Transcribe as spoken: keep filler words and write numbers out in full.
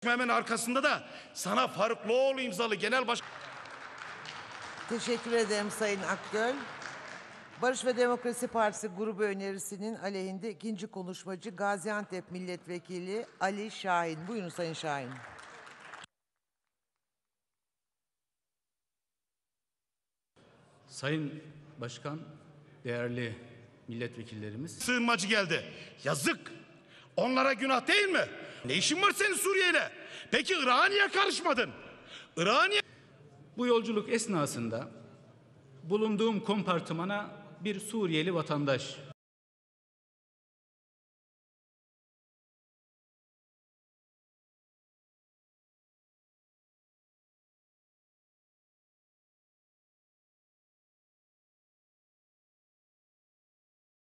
Hemen arkasında da sana Farukluoğlu imzalı genel baş... Teşekkür ederim Sayın Akgöl. Barış ve Demokrasi Partisi grubu önerisinin aleyhinde ikinci konuşmacı Gaziantep Milletvekili Ali Şahin. Buyurun Sayın Şahin. Sayın Başkan, değerli milletvekillerimiz. Sığınmacı geldi. Yazık. Onlara günah değil mi? Ne işin var senin Suriye'yle? Peki Irak'a niye karışmadın? Irak'a niye... Bu yolculuk esnasında bulunduğum kompartımana bir Suriyeli vatandaş